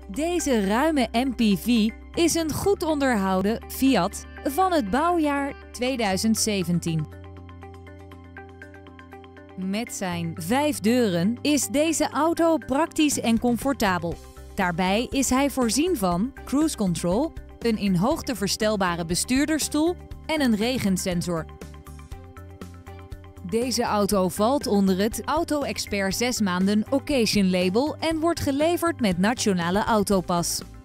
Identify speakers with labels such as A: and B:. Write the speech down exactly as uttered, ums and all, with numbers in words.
A: Deze ruime M P V is een goed onderhouden Fiat van het bouwjaar tweeduizend zeventien. Met zijn vijf deuren is deze auto praktisch en comfortabel. Daarbij is hij voorzien van cruise control, een in hoogte verstelbare bestuurdersstoel en een regensensor. Deze auto valt onder het Auto Expert zes maanden Occasion label en wordt geleverd met Nationale Autopas.